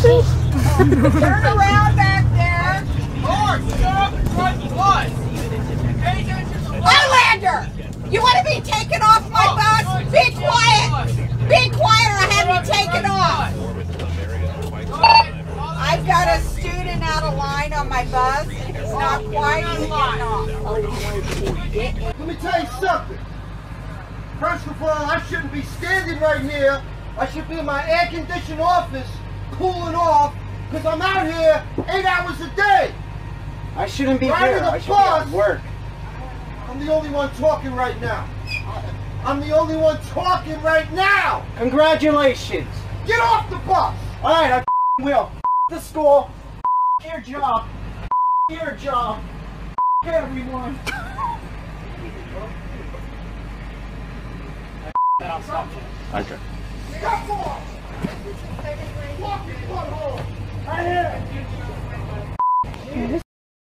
Turn around back there. Lord, stop and run blood. Highlander! You want to be taken off my bus? Be quiet! Be quiet or I have you taken off! I've got a student out of line on my bus. If it's not quiet, he's getting off. Let me tell you something. First of all, I shouldn't be standing right here. I should be in my air-conditioned office, cooling off, because I'm out here 8 hours a day. I shouldn't be Right here. in the I should be at bus. work. I'm the only one talking right now. I'm the only one talking right now. Congratulations. Get off the bus. All right, I will. The school. Your job. Your job. Everyone. Okay. Come on. Fucking butthole. I hear it.